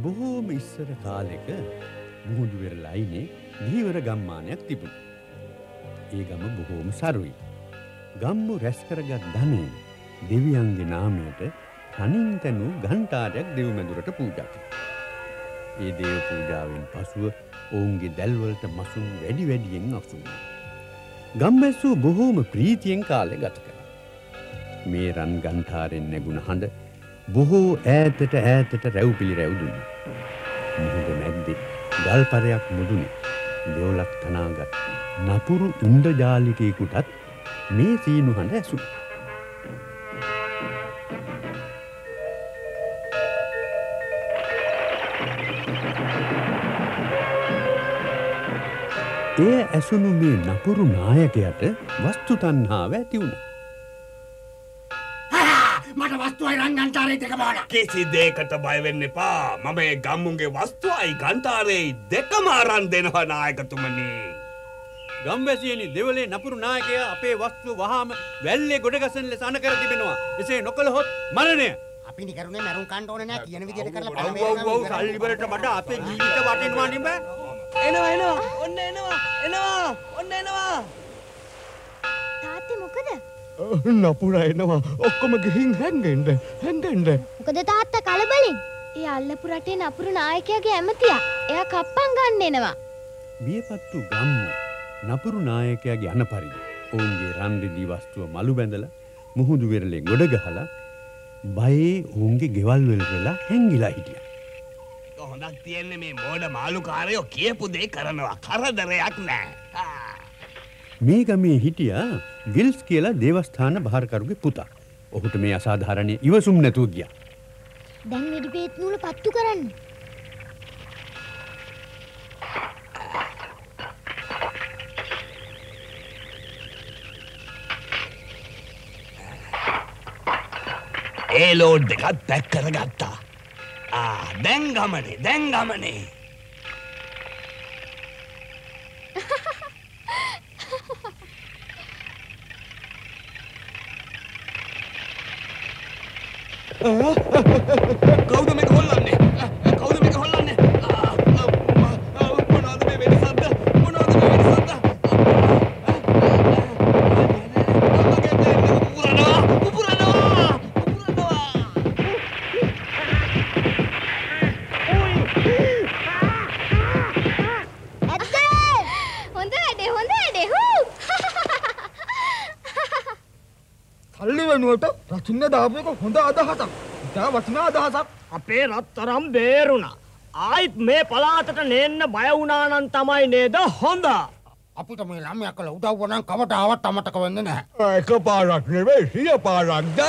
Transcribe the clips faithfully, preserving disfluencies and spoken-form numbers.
බොහෝම ඉස්සර කාලෙක මුහුදු වෙරළ අයිනේ ධීවර ගම්මානයක් තිබුණා. ඒ ගම බොහෝම සරුයි. ගම්මු රැස් කරගත් ධනෙ දෙවියන්ගේ නාමයට තනින් තනු ඝණ්ටාරයක් දෙව් මැදුරට පූජා කළා. ඒ දේව පූජාවෙන් පසුව ඔවුන්ගේ දැල්වලට මසුන් වැඩි වැඩියෙන් අසුණා. ගම්මැස්සු බොහෝම ප්‍රීතියෙන් කාලය ගත කළා. මේ රන් ඝණ්ටාරෙන් නැගුණ හඬ බොහෝ ඈතට ඈතට රැව් පිළිරැව් දුන්නා. මුහුද මැද්දේ ගල්පරයක් මුදුනේ දෙවලක් තනාගත් නපුරු ඉන්ද්‍රජාලිකයෙකුටත් මේ සීනු හඬ ඇසුණා. ඒ ඇසුණු මේ නපුරු නායකයට වස්තු තණ්හාව ඇති වුණා. මට වස්තුවයි රන් ගන්ටාරේ දෙකම ඕන. කිසි දෙයකට බය වෙන්න එපා. මම මේ ගම්මුන්ගේ වස්තුවයි ගන්ටාරේ දෙකම අරන් දෙනවා නායකතුමනි. ගම්වැසියනි, දෙවලේ නපුරු නායකයා අපේ වස්තුව වහාම වැල්ලේ ගොඩ ගසන ලෙස අණ කර තිබෙනවා. එසේ නොකළහොත් මරණය. අපි නිකරුනේ මරුන් කන්න ඕනේ නෑ කියන විදිහට කරලා බලමු. ඔව් ඔව් සල්ලි වලට වඩා අපේ ජීවිත වටිනවා නේ බෑ. එනවා එනවා ඔන්න එනවා එනවා ඔන්න එනවා. තාත්තේ මොකද? නපුරා එනවා. ඔක්කොම ගිහින් හැංගෙන්න හැංගෙන්න. මොකද තාත්තා කලබලෙන්? ඒ අල්ලපු රටේ නපුරු නායකයාගේ ඇමතියා. එයා කප්පම් ගන්න එනවා. බියපත්තු ගම්මු නපුරු නායකයාගේ අන පරිදි ඔවුන්ගේ රන් රිදී වස්තුව මලු බැඳලා මුහුදු වෙරළේ ගොඩ ගහලා බයේ ඔවුන්ගේ ගෙවල් වල වෙලා හැංගිලා හිටියා. හොඳක් තියෙන්නේ මේ මෝඩ මාළුකාරයෝ කියපු දේ කරනවා. කරදරයක් නෑ. මේ ගමේ හිටියා විල්ස් කියලා දේවස්ථාන භාරකරුගේ පුතා. ඔහුට මේ අසාධාරණ ඉවසුම් නැතුව ගියා. දැන් වෙඩි බේත් නූල පත්තු කරන්න. ඒ ලෝඩ් එකත් පැක් කරගත්තා. ආ දැන් ගමනේ දැන් ගමනේ. කවුද මේක හොල්ලන්නේ? කවුද මේක හොල්ලන්නේ? මොනවද මේ වෙඩි සද්ද? මොනවද මේ වෙඩි සද්ද? පුපුරනවා පුපුරනවා පුපුරනවා. හොඳ වැඩේ හොඳ වැඩේ හූ. සල්ලි වෙනුවට රචින්න දාපු එක හොඳ අදහසක්. ඉතා වටිනා අදහසක්. අපේ රත්තරම් බේරුණා. ආයිත් මේ පලාතට නේන්න බය වුණා නම් තමයි නේද හොඳ. අපිට මේ ළමයා කළ උදව්ව නම් කවදාවත් අමතක වෙන්නේ නැහැ. එක පාරක් නෙවෙයි සිය පාරක්. ජය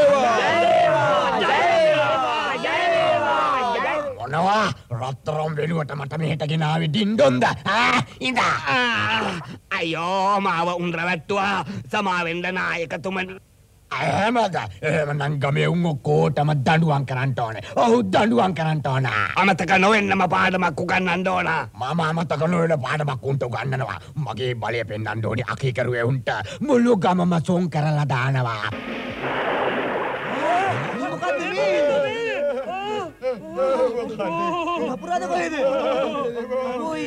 වේවා. මොනවා රත්තරම් වෙනුවට මට මෙහෙට ගෙනාවේ ඩින්ඩොන්ද? ආ ඉඳා. අයියෝ මාව උන්දර වැට්ටුවා. සමාවෙන්න නායකතුමනි. එහෙමද? එහෙමනම් ගමේ උන් ඔක්කොටම දඬුවම් කරන්න ඕනේ. ඔව් දඬුවම් කරන්න ඕන. අමතක නොවෙන්නම පාඩමක් උගන්වන්න ඕන. මම අමතක නොවන පාඩමක් උන්ට උගන්වනවා. මගේ බලය පෙන්වන්න ඕනේ අකීකරුවේ උන්ට. මුළු ගමම සොන් කරලා දානවා. මොකද්ද මේ? අපරාධ කොහෙද? ඔයි.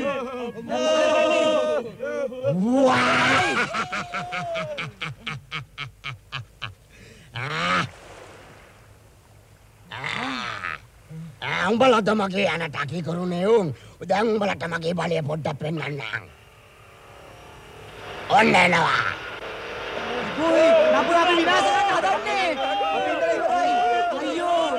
ආ උඹලට මගේ අනට අකීකරුනේ උන්. දැන් උඹලට මගේ බලය පොඩ්ඩක් පෙන්වන්නම්. ඔන්න එනවා. ඔයි නපුර අපි විනාශ කරන්න හදන්නේ. අපි ඉඳලා ඉවරයි. අයියෝ.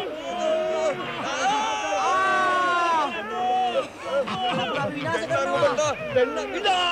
නපුර අපි විනාශ කරනවා. දෙන්න විදා.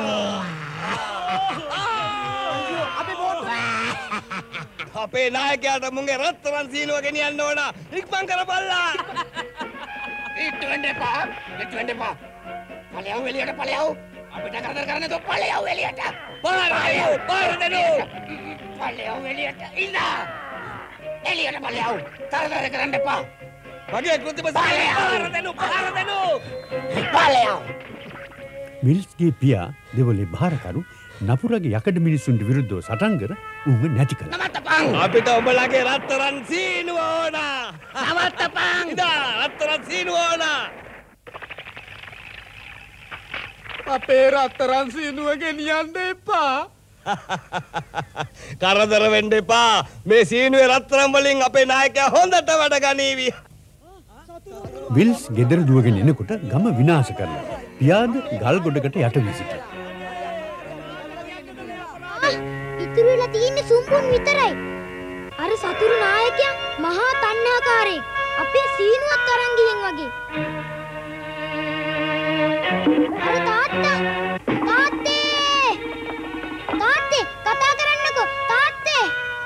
අයියෝ අපි බෝට්ටු. අපේ නායකයාට මුගේ රත්තරන් සීනුව ගෙනියන්න ඕන. ඉක්මන් කරපල්ලා. ඉක්ට වෙන්න එපා. ඉක්ට වෙන්න එපා. ඵලයව එළියට ඵලයව. අපිට කරදර කරන්නේ තෝ ඵලයව එළියට. පාර පාර දෙනු. ඵලයව එළියට. ඉන්න. එළියට ඵලයව. කරදර කරන්න එපා. මගේ කෘත්‍රිම පාර දෙනු පාර දෙනු. ඵලයව. විල්ස්ගේ පියා දෙවලේ භාරකරු නපුරගේ යකඩ මිනිස්සුන්ට විරුද්ධව සටන් කර උන්ව නැති කළා. නවත්තපන්. අපිට ඔබලගේ රත්තරන් සීනුව ඕන. නවත්තපන්. ඉදා රත්තරන් සීනුව ඕන. අපේ රත්තරන් සීනුව ගෙනියන්න එපා. කරදර වෙන්න එපා. මේ සීනුවේ රත්තරන් වලින් අපේ නායකයා හොඳට වැඩ ගනීවි. විල්ස් ගෙදර දුවගෙන එනකොට ගම විනාශ කරලා පියාද ගල් ගොඩකට යට වී සිටියා. ඉතුරු වෙලා තියෙන්නේ සුම්බුන් විතරයි. අර සතුරු නායකයා මහා තණ්හාකාරයෙක්. අපේ සීනුවත් අරන් ගිහින් වගේ. අර තාත්තා! තාත්තේ! තාත්තේ කතා කරන්නකෝ. තාත්තේ!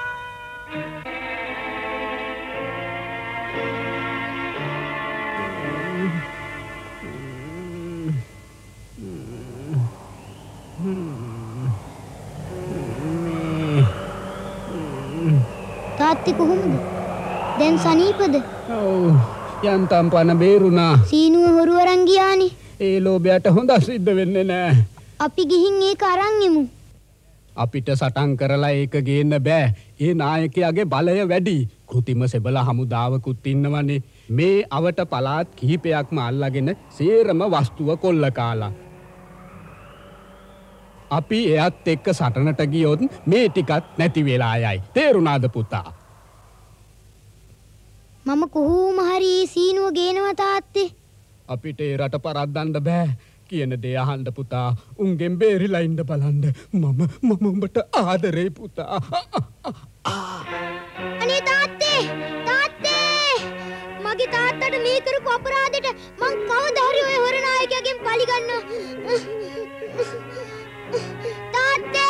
තාත්ති කොහොමද? දැන් සනීපද? ඔව් යන්තම් පන බේරුණා. සීනුව හොරු අරන් ගියානේ. ඒ ලෝභයට හොඳ සිද්ධ වෙන්නේ නෑ. අපි ගිහින් ඒක අරන් යමු. අපිට සටන් කරලා ඒක ගේන්න බෑ. ඒ නායකයාගේ බලය වැඩි. කෘතිම සෙබල හමුදාවකුත් ඉන්නවනේ. මේ අවට පළාත් කිහිපයක්ම අල්ලගෙන සේරම වස්තුව කොල්ල කාලා. අපි එයත් එක්ක සටනට ගියොත් මේ ටිකත් නැති වෙලා යයි. තේරුණාද පුතා? මම කොහොම හරි සීනුව ගේනවා තාත්තේ. අපිට ඒ රට පරද්දන්න බෑ. කියන දේ අහන්න පුතා. උන්ගෙන් බේරිලා ඉන්න බලන්න. මම මම උඹට ආදරේ පුතා. අනේ තාත්තේ! තාත්තේ! මගේ තාත්තට මේ කරපු අපරාධෙට මං කවදා හරි ඔය හොර නායකයාගෙන් පලි ගන්නවා. තාත්තේ!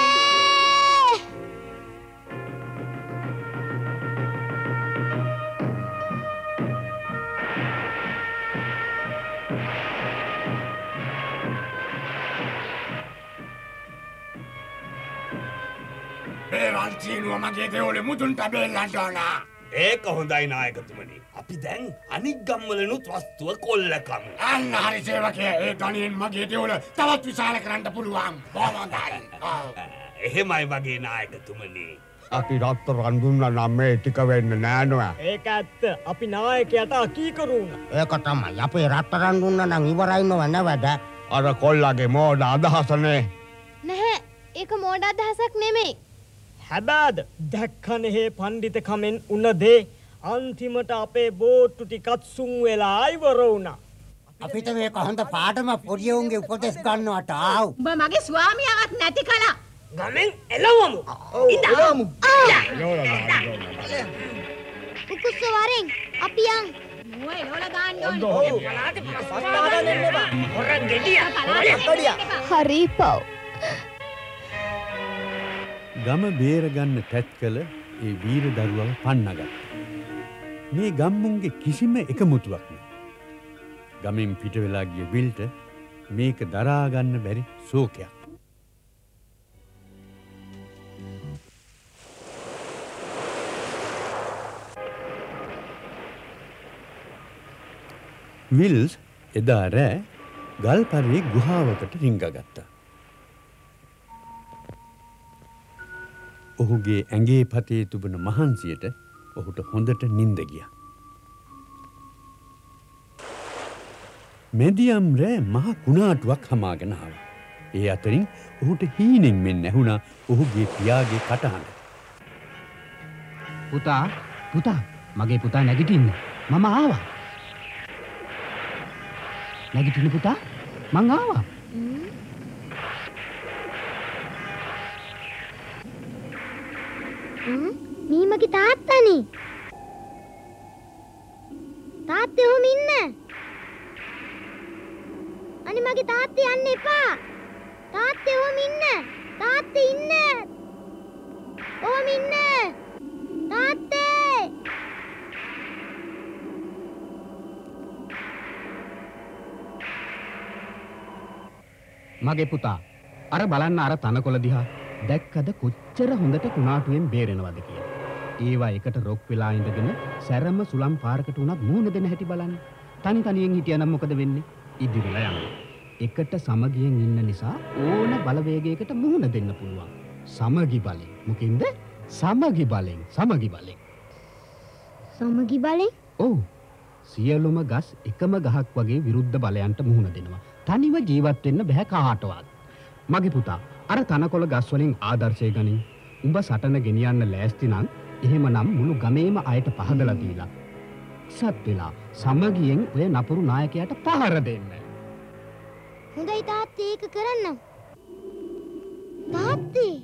බේරන් සීනුව මගේ දෙවොලේ මුදුන්ට බෙල්ලන්න ඕන. ඒක හොඳයි නායකතුමනි. අපි දැන් අනික් ගම්වලනුත් වස්තුව කොල්ලකමු. අන්න හරි සේවකයා. ඒ ගණයෙන් මගේ දෙවොල තවත් විශාල කරන්න පුළුවන්. බොහොම හොඳයි. එහෙමයි වගේ නායකතුමනි. අපි රත්තරන් දුන්නා නම් මේ ටික වෙන්නේ නෑ නෝ. ඒක ඇත්ත. අපි නායකයාට අකීකරු වුණා. ඒක තමයි. අපේ රත්තරන් දුන්නා නම් ඉවරයි නෝ නේද? අර කොල්ලගේ මෝඩ අදහසනේ. නැහැ. ඒක මෝඩ අදහසක් නෙමෙයි. හැබැයිද දැක්කනේ හේ පඬිත කමෙන් උන දේ අන්තිමට අපේ බෝට්ටු ටිකත් සුන් වෙලා ඉවර වුණා. අපිට මේක හොඳ පාඩම පොඩි උන්ගේ උපදෙස් ගන්නවට ආව්. උඹ මගේ ස්වාමියාවත් නැති කළා. ගමෙන් එළවමු. එළවමු. උකුස්ස වරෙන් අපි යන්. මුව එළවලා දාන්න ඕනේ. හොරන් ගෙඩිය. හරි පව්. ගම බේරගන්න තැත් කළ ඒ වීර දරුවව පන්නගත්තා. මේ ගම්මුන්ගේ කිසිම එකමුතුවක් නෑ. ගමෙන් පිට වෙලා ගිය විල්ට මේක දරා ගන්න බැරි ශෝකයක්. විල්ස් එදා රෑ ගල්පරේ ගුහාවකට රිංගගත්තා. ඔහුගේ ඇඟේ පතේ තිබුණ මහන්සියට ඔහුට හොඳට නිින්ද ගියා. මෙදියම් රෑ මහ කුණාටුවක් හමාගෙන ආවා. ඒ අතරින් ඔහුට හීනෙන් මෙන් ඇහුණා ඔහුගේ පියාගේ කටහඬ. පුතා පුතා මගේ පුතා නැගිටින්න. මම ආවා. නැගිටින්න පුතා. මං ආවා. මේ මගේ තාත්තනේ. තාත්තේ ඔහොම ඉන්න. අනේ මගේ තාත්තේ යන්න එපා. තාත්තේ ඔහොම ඉන්න. තාත්තේ ඉන්න. ඔහොම ඉන්න. තාත්තේ. මගේ පුතා අර බලන්න අර තනකොළ දිහා. දැක්කද කොච්චර හොඳට කුණාටුවෙන් බේරෙනවද කියලා. ඒවා එකට රොක් වෙලා ඉඳගෙන සැරම සුලම් පාරකට උනත් මූණ දෙන හැටි බලන්න. තනි තනියෙන් හිටියනම් මොකද වෙන්නේ? ඉදිරියලා යනවා. එකට සමගියෙන් ඉන්න නිසා ඕන බලවේගයකට මුහුණ දෙන්න පුළුවන්. සමගි බලෙන්. මොකින්ද? සමගි බලෙන්. සමගි බලෙන්. සමගි බලෙන්? ඔව්. සියලුම ගස් එකම ගහක් වගේ විරුද්ධ බලයන්ට මුහුණ දෙනවා. තනිව ජීවත් වෙන්න බෑ කාටවත්. මගේ පුතා, අර තනකොළ ගස් වලින් ආදර්ශය ගනින්. උඹ සටන ගෙනියන්න ලෑස්ති නම් එහෙමනම් මුළු ගමේම අයට පහදලා දීලා සත් වෙලා සමගියෙන් ඔය නපුරු නායකයාට පහර දෙන්න. හොඳයි තාත්තේ ඒක කරන්නම්. තාත්තේ.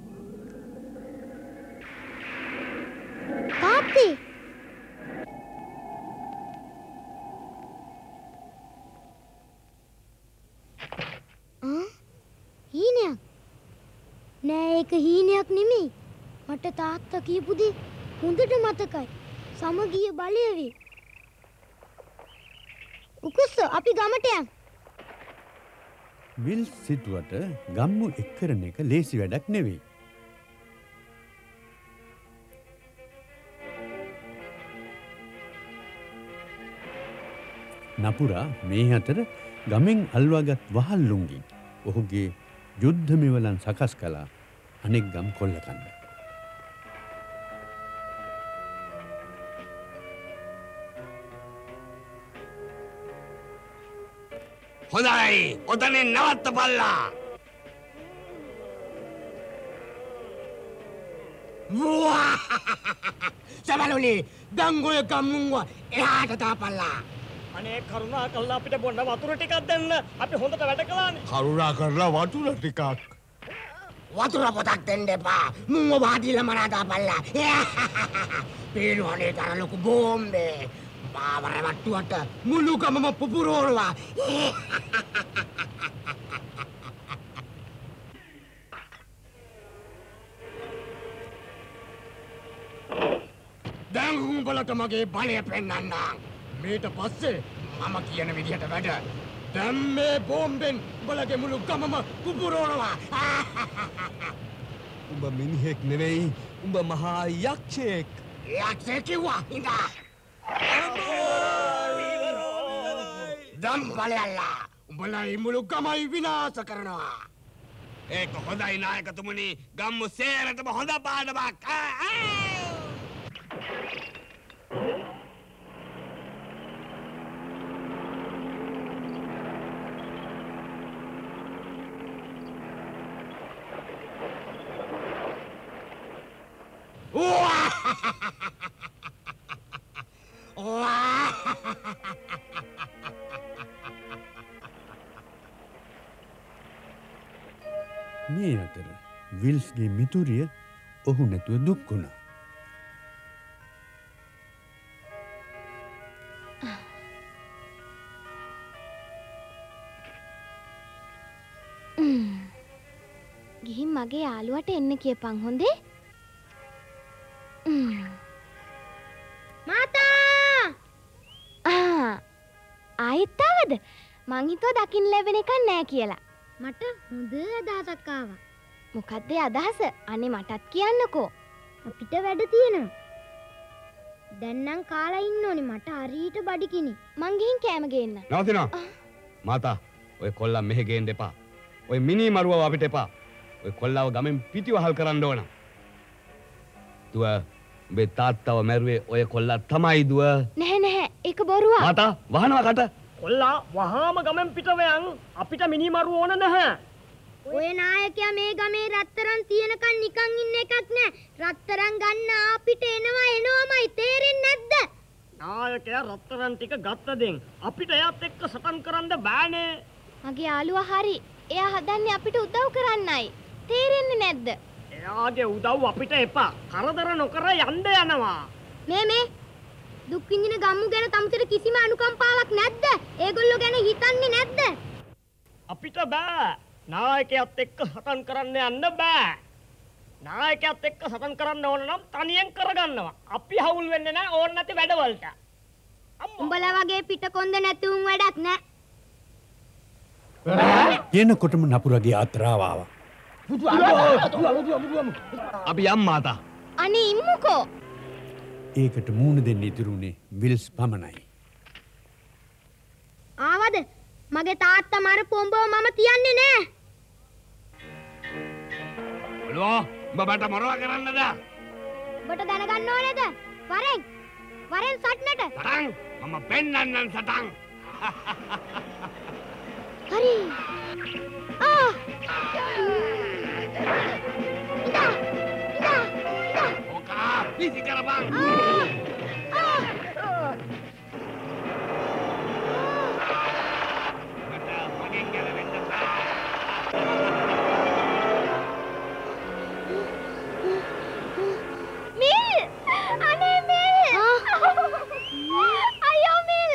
තාත්තේ. ආ? හීනයක්. නෑ ඒක හීනයක් නෙමෙයි. මට තාත්තා කියපු දේ හොඳට මතකයි. සමගිය බලය වේ. උකුස්ස අපි ගමට යමු. විල් සිටුවට ගම්මු එක් කරන එක ලේසි වැඩක් නෙවෙයි. නපුරා මේ අතර ගමෙන් අල්වාගත් වහල්ලුන්ගෙන් ඔහුගේ යුද්ධ මෙවලන් සකස් කළා අනෙක් ගම් කොල්ලකන්න. හොඳයි ඔතනින් නවත්ත පල්ලා. සබලුනි දංගොය ගම්මුන්ව එහාට තාපල්ලා. අනේ කරුණා කළා අපිට බොන්න වතුර ටිකක් දෙන්න. අපි හොඳට වැඩ කළානේ. කරුණා කරලා වතුර ටිකක්. වතුර පොතක් දෙන්න එපා. මුන්ව වාඩිලා මරා තාපල්ලා. පේනවනේ තර ලොකු බෝම්බේ. මාව රැවට්ටුවට මුළු ගමම පුපුරවනවා. දැන් උඹලට මගේ බලය පෙන්වන්නම්. මේට පස්සේ මම කියන විදිහට වැඩ. දැන් මේ බෝම්බෙන් උඹලගේ මුළු ගමම පුපුරවනවා. උඹ මිනිහෙක් නෙවෙයි. උඹ මහා යක්ෂයෙක්. යක්ෂයෙක් කිව්වා ඉඳා. දම් බලයල්ලා උඹලා මුළු ගමයි විනාශ කරනවා. ඒක හොඳයි නායකතුමනි. ගම්මු සේරටම හොඳ පාඩමක්. මේ අතර විල්ස්ගේ මිතුරිය ඔහු නැතුව දුක් වුණා. ගිහින් මගේ යාළුවට එන්න කියපන් හොඳේ. මාතා! ආ ආයෙත් ආවද? මං හිතුවා දකින්න ලැබෙන එකක් නෑ කියලා. මට හොඳ අදහසක් ආවා. මොකද්ද ඒ අදහස? අනේ මටත් කියන්නකෝ. අපිට වැඩ තියෙනවා. දැන් නම් කාලා ඉන්න ඕනේ. මට හරියට බඩගිනි. මං ගිහින් කෑම ගේන්න. නවතිනවා. මාතා ඔය කොල්ලා මෙහෙ ගේන්න එපා. ඔය මිනි මරුවව අපිට එපා. ඔය කොල්ලාව ගමෙන් පිටිවහල් කරන්න ඕන. දුව උඹේ තාත්තව මැරුවේ ඔය කොල්ලා තමයි දුව. නැහැ නැහැ ඒක බොරුවක්. මාතා වහනවා කට. කොල්ලා වහාම ගමෙන් පිටව යන්. අපිට මිනිමරු ඕන නැහැ. ඔය නායකයා මේ ගමේ රත්තරන් තියනකන් නිකන් ඉන්න එකක් නෑ. රත්තරන් ගන්න අපිට එනවා එනවාමයි තේරෙන්නේ නැද්ද? නායකයා රත්තරන් ටික ගත්ත දෙන් අපිට එයාත් එක්ක සටන් කරන්න බෑනේ. මගේ යාළුවා හරි. එයා හදන්නේ අපිට උදව් කරන්නයි. තේරෙන්නේ නැද්ද? එයාගේ උදව් අපිට එපා. කරදර නොකර යන්න යනවා. මේ මේ දුක් විඳින ගම්මු ගැන තමුසෙට කිසිම අනුකම්පාවක් නැද්ද? ඒගොල්ලෝ ගැන හිතන්නේ නැද්ද? අපිට බෑ. නායකයාත් එක්ක සටන් කරන්න යන්න බෑ. නායකයාත් එක්ක සටන් කරන්න ඕන නම් තනියෙන් කරගන්නවා. අපි හවුල් වෙන්නේ නැහැ ඕන නැති වැඩවලට. උඹලා වගේ පිටකොන්ද නැති උන් වැඩක් නෑ. කියනකොටම නපුරගේ ආත්‍රාව ආවා. අපි යම් මාතා. අනේ ඉම්මුකෝ. ඒකට මූණ දෙන්න ඉතුරුනේ විල්ස් පමණයි. ආවද? මගේ තාත්තා මරපු උඹව මම තියන්නේ නෑ. කොළුවා උඹ මට මොනවා කරන්නද? ඔබට දැනගන්න ඕනේද? වරෙන් වරෙන් සටනට. සටන් මම පෙන්නන්නම් සටන්. හරි. ආ. ඉදා. ඉදා. ඉදා. ඕකා පිසි කරපන්. ආ. මට මගෙන් ගැලවෙන්න බෑ. මිල්! අනේ මිල්! අයියෝ මිල්!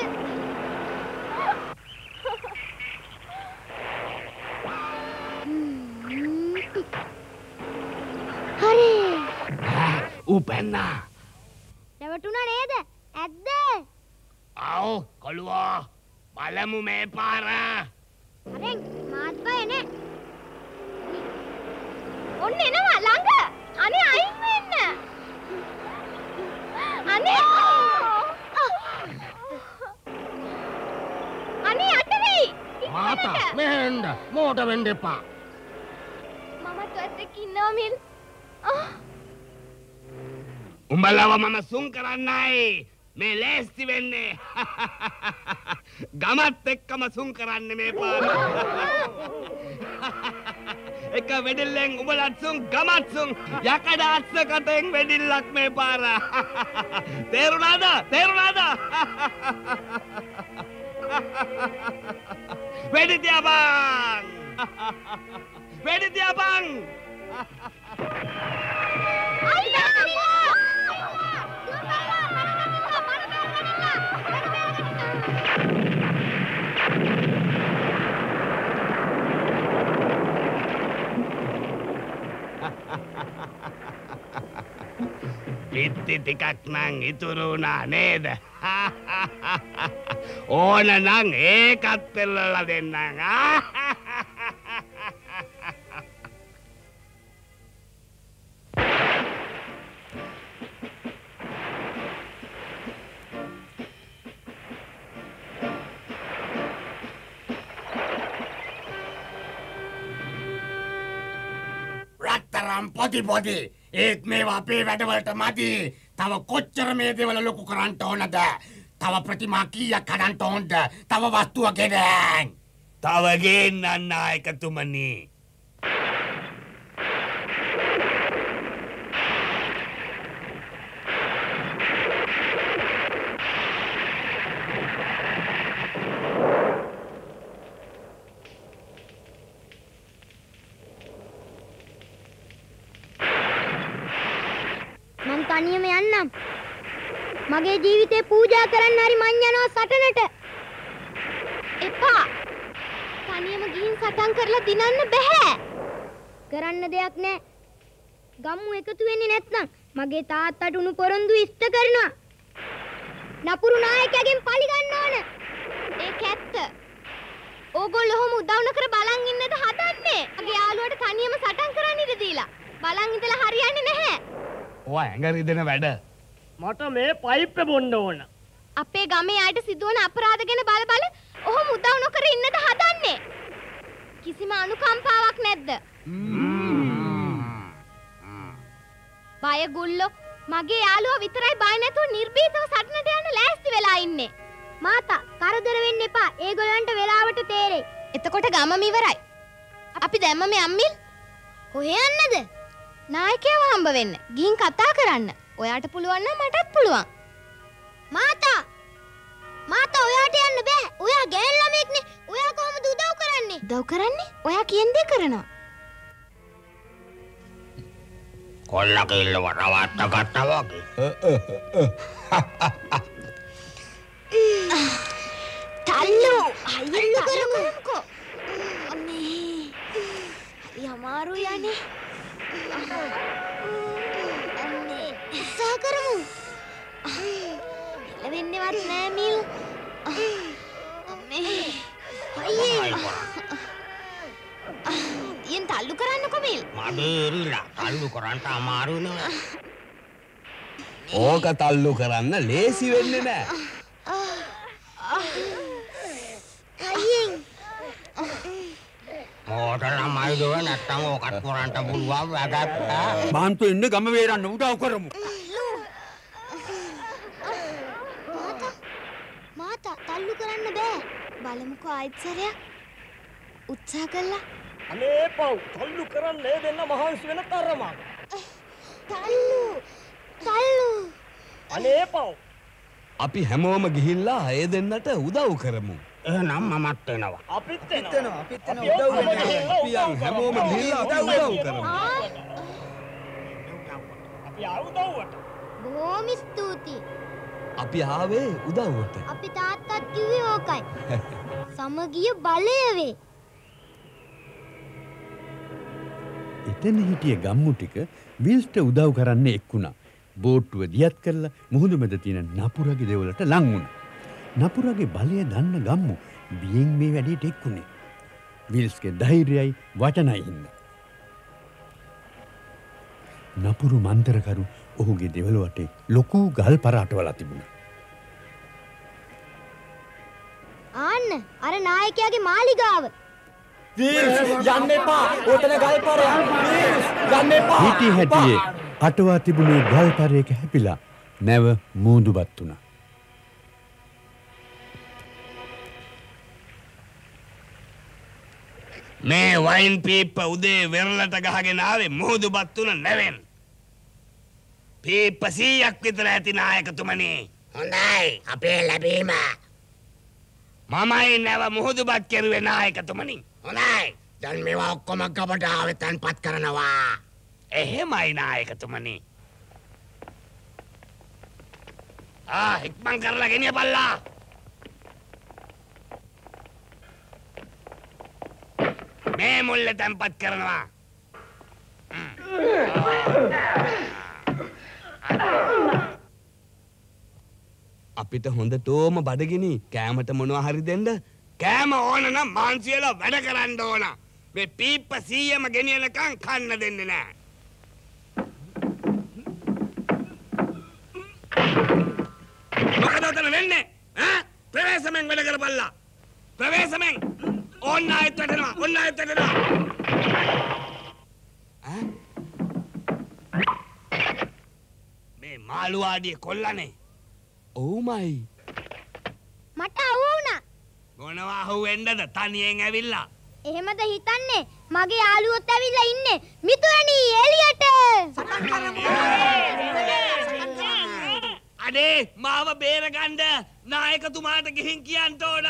හරි. ඌ පැන්නා. රැවටුණා නේද? ඇද්ද? ආව් කොළුවා බලමු මේ පාර. හරෙන් මාත් බය නෑ. ඔන්න එනවා ළඟ. අනේ අයින් වෙන්න. අනේ අනේ යට වෙයි. මාතා මෙහෙන්ද මෝට වෙන්න එපා. මමත් ඔයත් එක්ක ඉන්නවා මිල්. උඹලව මම සුන් කරන්නයි මේ ලෑස්ති වෙන්නේ. ගමත් එක්කම සුන් කරන්න මේ පාර. එක වෙඩිල්ලෙන් උඹලත් සුන් ගමත් සුන් යකඩ අස්ස කටෙන් වෙඩිල්ලක් මේ පාර. තේරුණාද? තේරුණාද? වෙඩි තියාපන්. වෙඩි තියාපන්. පිත්ති ටිකක් නං ඉතුරු වුණා නේද? ඕන නං ඒකත් පෙරලලා දෙන්නම්. රත්තරම් පොඩි පොඩි ඒත් මේවා අපේ වැඩවලට මදි. තව කොච්චර මේ දේවල් ලොකු කරන්න ඕනද? තව ප්‍රතිමා කීයක් හදන්න ඕනද? තව වස්තුව ගෙදන්. තව ගේන්නන්න නායකතුමනි. මං තනියම යන්නම්. මගේ ජීවිතේ පූජා කරන්න හරි මං යනවා සටනට. එපා. තනියම ගිහින් සටන් කරලා දිනන්න බෑ. කරන්න දෙයක් නෑ. ගම්මු එකතු වෙන්නේ නැත්නම් මගේ තාත්තට උණු පොරොන්දු ඉෂ්ට කරනවා. නපුරු නායකයාගෙන් පලි ගන්න ඕන. ඒක ඇත්ත. ඕගොල්ලෝ ඔහොම උදව් නොකර බලන් ඉන්නද හදන්නේ? මගේ යාළුවට තනියම සටන් කරන්න ඉඩ දීලා. බලන් ඉඳලා හරියන්නේ නැහැ. ඔය ඇඟ රිදෙන වැඩ. මට මේ පයිප් එක බොන්න ඕන. අපේ ගමේ අයට සිදුවන අපරාධ ගැන බල බල ඔහොම උදව් නොකර ඉන්නද හදන්නේ? කිසිම අනුකම්පාවක් නැද්ද? බය ගුල්ලෝ මගේ යාළුවා විතරයි බය නැතුව නිර්භීතව සටනට යන්න ලෑස්ති වෙලා ඉන්නේ. මාතා කරදර වෙන්න එපා. ඒගොල්ලන්ට වෙලාවට තේරෙයි. එතකොට ගමම ඉවරයි. අපි දැම්මම අම්මිල්. කොහේ යන්නද? නායකයව හම්බ වෙන්න. ගිහින් කතා කරන්න. ඔයාට පුළුවන් නම් මටත් පුළුවන්. මාතා! මාතා ඔයාට යන්න බෑ. ඔයා ගෑන් ළමෙක්නේ. ඔයා කොහොමද උදව් කරන්නේ? උදව් කරන්නේ? ඔයා කියන දේ කරනවා. කොල්ලා කිල්ලව රවට්ට ගත්තා වගේ. තල්ලු! අයියෝ කරමුකෝ. අනේ. හරි අමාරුයි යන්නේ. අනේ ඉස්සා කරමු. එළවෙන්නේවත් නෑ මිල්. අනේ. අයියේ. යෙන් තල්ලු කරන්නකෝ මිල්. මඩේරිලා තල්ලු කරන්න අමාරු නේ. ඕක තල්ලු කරන්න ලේසි වෙන්නේ නෑ. අයියෙන් මෝටර ළමයි දුව නැත්තම් ඕකත් කරන්න පුළුවන් වැඩක්. බාන්තු ඉන්න ගම වේරන්න උදව් කරමු. මාතා තල්ලු කරන්න බෑ. බලමුකෝ ආයෙත් සැරයක් උත්සාහ කළා. අනේ පව් තල්ලු කරන්නේ දෙන්න මහන්සි වෙන තරමක්. තල්ලු තල්ලු අනේ පව් අපි හැමෝම ගිහිල්ලා ඒ දෙන්නට උදව් කරමු. එහෙනම් මමත් එනවා. අපිත් එනවා. එනවා අපිත් එනවා උදව් වෙන්න. අපි යන් හැමෝම ගිහිල්ලා අපි උදව් කරමු. අපි ආවුදව්වට. බොහොම ස්තුතියි. අපි ආවේ උදව්වට. අපි තාත්තත් කිව්වේ ඕකයි. සමගිය බලය වේ. එතන හිටිය ගම්මු ටික විල්ස්ට උදව් කරන්න එක්ුණා. බෝට්ටුව දියත් කරලා මුහුදු මැද තියෙන නපුරගේ දෙවලට ලං වුණා. නපුරගේ බලය දන්න ගම්මු බියෙන් මේ වැඩේට එක්ුණේ. විල්ස්ගේ ධෛර්යයයි වචනයි හින්දා. නපුරු මන්තරකරු ඔහුගේ දෙවල වටේ ලොකු ගල් පරාටවලා තිබුණා. ආන්න අර නායකයාගේ මාලිගාව. යන්න එපා. ඔතන ගල්පරයක්. යන්න එපා. හිටි හැටියේ අටවා තිබුණේ ගල් පරයක හැපිලා නැව මූදුපත් වුණා. මේ වයින් පීප්ප උදේ වෙරළට ගහගෙන ආවේ මුහුදුපත් වුණ නැවෙන්. පීප්ප සීයක් විතර ඇති නායකතුමනි. හොඳයි අපේ ලැබීම. මමයි නැව මුහුදුපත් කෙරුවේ නායකතුමනි. හොඳයි දැන් මේවා ඔක්කොම ගබඩ ආවේ තැන්පත් කරනවා. එහෙමයි නායකතුමනි. ආ ඉක්මන් කරලා ගෙනියපල්ලා. මේ මුල්ල තැන්පත් කරනවා. අපිට හොඳටම බඩගිනි කෑමට මොනවා හරි දෙන්න. කෑම ඕන නම් මාන්සියලා වැඩ කරන්න ඕන. මේ පීප්ප සීයම ගෙනියනකම් කන්න දෙන්නේ නැහැ. මොකද උතන වෙන්නේ? ඈ ප්‍රවේශමෙන් වැඩ කරපල්ලා. ප්‍රවේශමෙන් ඕන්න ආයෙත් වැටෙනවා. ඕන්න ආයෙත් වැටෙනවා. ඈ මේ මාළුවාඩිය කොල්ලනේ. ඔව්මයි. මට අවු වුණා. මොනවා අහුවෙන්නද තනියෙන් ඇවිල්ලා? එහෙමද හිතන්නේ? මගේ යාළුවොත් ඇවිල්ලා ඉන්නේ. මිතුරනි එළියට. අනේ මාව බේරගන්න නායකතුමාට ගිහින් කියන්න ඕන.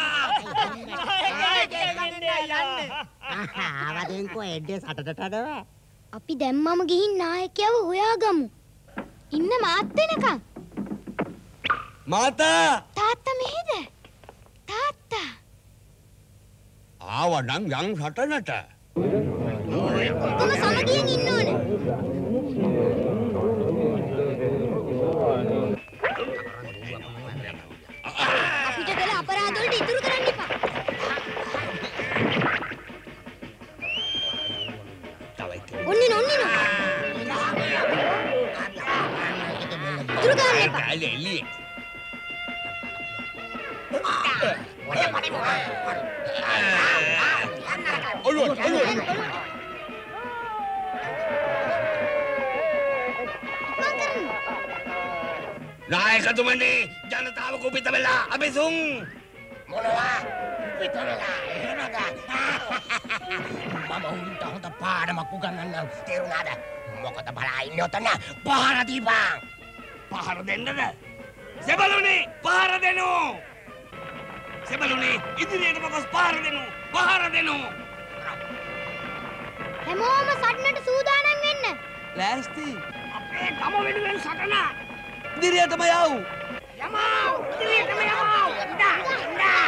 ආවදෙන්කෝ එඩේ සටට අදව. අපි දැම්මම ගිහින් නායකයව හොයාගමු. ඉන්න මාත් වෙනකන්. මාතා තාත්තා මෙහෙද? තාත්තා. ආව නම් යන් සටනට. ඔක්කොම සමගියෙන් ඉන්න ඕනේ. අපිට කළ අපරාධ වලට ඉතුරු කරන්න එපා. ඔන්න ඔන්න ඉතුරු කරන්න එපා. ඔළුවට ඔළුවට නායකතුමනි ජනතාව කුපිත වෙලා අබිසුන් මොනවා කුපිත වෙලා එහෙමද? මම උන්ට හොඳ පාඩමක් උගන්වන්නම් තේරුණාද? මොකද බලා ඉන්නේ ඔතන පහර දීපන්. පහර දෙන්නද? සෙබළුනි පහර දෙනු. සෙබළුනි ඉදිරියට මොකස් පහර දෙනු. පහර දෙනු. හැමෝම සටනට සූදානම් වෙන්න. ලෑස්ති. අපේ ගම වෙනුවෙන් සටන. ඉදිරියටම යව්. යමෝ ඉදිරියටම යමෝ. ඉඳා ඉඳා.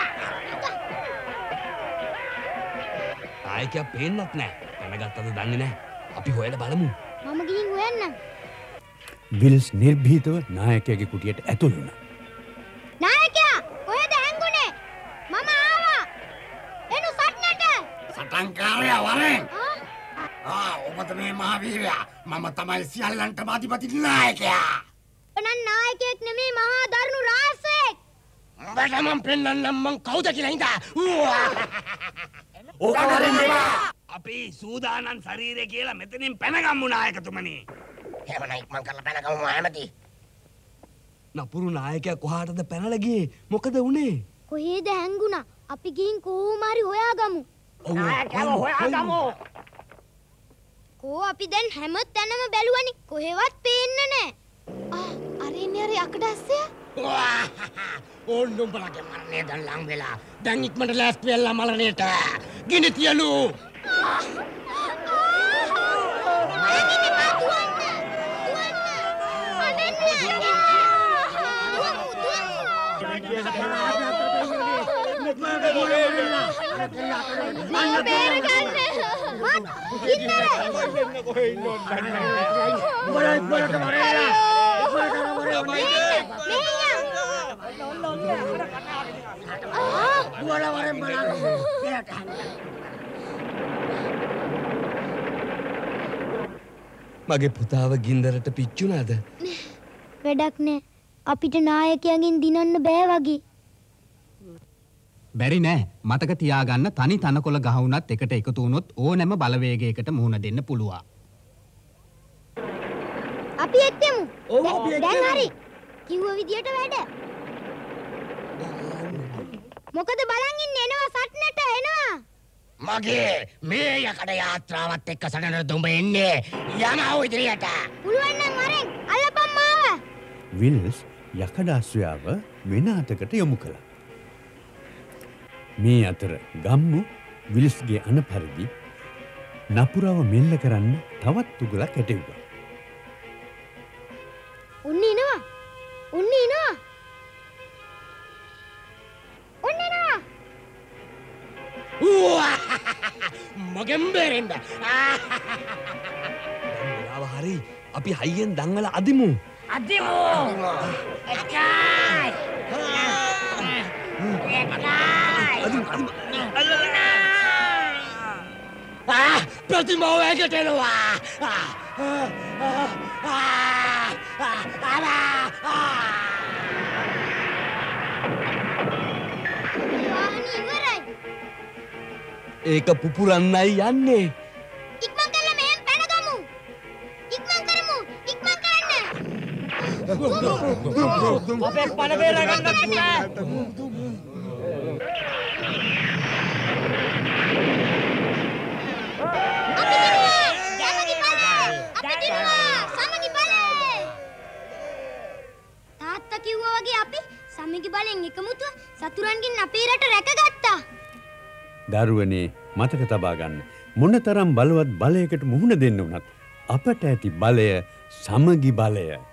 ආයිකා පේන්නත් නැහැ. දැනගත්තද දන්නේ නැහැ. අපි හොයලා බලමු. මම ගිහින් හොයන්නම්. විල්ස් නිර්භීතව නායකයාගේ කුටියට ඇතුළු වුණා. නායකයා කොහෙද හැංගුනේ? මම ආවා. එනු සටනට. සටන්කාරයා වරෙන්. ආ ඔබද මේ මහවීරයා. මම තමයි සියල්ලන්ටම අධිපති නායකයා. ඔනන් නායකයෙක් නෙමේ මහා දරුණු රාසෙක්. උඹට මම පෙන්නන්නම් මං කවුද කියලා හිතා. ඕක වරෙන් දෙපා. අපි සූදානම් ශරීරය කියලා මෙතනින් පැනගම්මු නායකතුමනි. එහෙමනම් ඉක්මන් කරලා පැනගමු ඇමති. නපුරු නායකයා කොහාටද පැනලා ගියේ? මොකද වුනේ? කොහේද හැංගුණා? අපි ගිහින් කොහොම හරි හොයාගමු. නායකයව හොයාගමු. කෝ අපි දැන් හැම තැනම බැලුවනි. කොහෙවත් පේන්නේ නැහැ. ආ අර ඉන්නේ අර යකඩස්සය. ඕන් නුඹලගේ මරණය දැන් ලං වෙලා. දැන් ඉක්මනට ලෑස්ති වෙලා මරණයට. ගිනි තියලු. මගේ පුතාව ගින්දරට පිච්චුණාද? වැඩක් නෑ. අපිට නායකයන්ගෙන් දිනන්න බෑ වගේ. බැරි නෑ. මතක තියාගන්න තනි තනකොළ ගහ වුණත් එකට එකතු වුණොත් ඕනෑම බලවේගයකට මුහුණ දෙන්න පුළුවන්. අපි එක්කමු. දැන් හරි. කිව්ව විදියට වැඩ. මොකද බලන් ඉන්නේ එනවා සටනට එනවා. මගේ මේ යකඩ යාත්‍රාවත් එක්ක සටනට දුඹ එන්නේ යනවා ඉදිරියට. පුළුවන් නම් වරෙන් අල්ලපන් මාව. විල්ස් යකඩ අශ්වයාව වෙන අතකට යොමු කළා. මේ අතර ගම්මු විල්ස්ගේ අන පරිදි නපුරව මෙල්ල කරන්න තවත් උගලක් ඇටෙව්වා. උන්න එනවා. උන්න එනවා. උන්න එනවා. මගෙන් බේරෙන්න. වෙලාව හරි. අපි හයියෙන් දංගල අදිමු. අදිමු. එකයි. Ah, ප්‍රතිමාව ඇගට එනවා. ඒක පුපුරන්නයි යන්නේ. ඉක්මන් කරලා මෙහෙන් පැනගමු. ඉක්මන් කරමු. ඉක්මන් කරන්න. අපේ පණ බේරා ගන්නත් බෑ. කිව්වා වගේ අපි සමගි බලෙන් එකමුතුව සතුරන්ගෙන් අපේ රට රැකගත්තා. දරුවනේ මතක තබා ගන්න. මොනතරම් බලවත් බලයකට මුහුණ දෙන්න උනත් අපට ඇති බලය සමගි බලය.